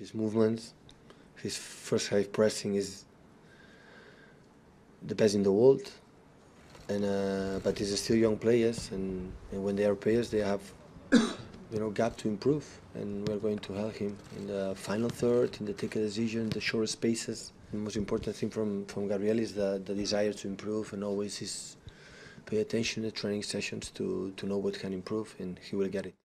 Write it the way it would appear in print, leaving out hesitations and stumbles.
His movements, his first high pressing is the best in the world, and but these are still young players, and when they are players, they have gap to improve, and we're going to help him in the final third, in the take a decision, the short spaces. The most important thing from Gabriel is the desire to improve, and always is pay attention to training sessions to know what can improve, and he will get it.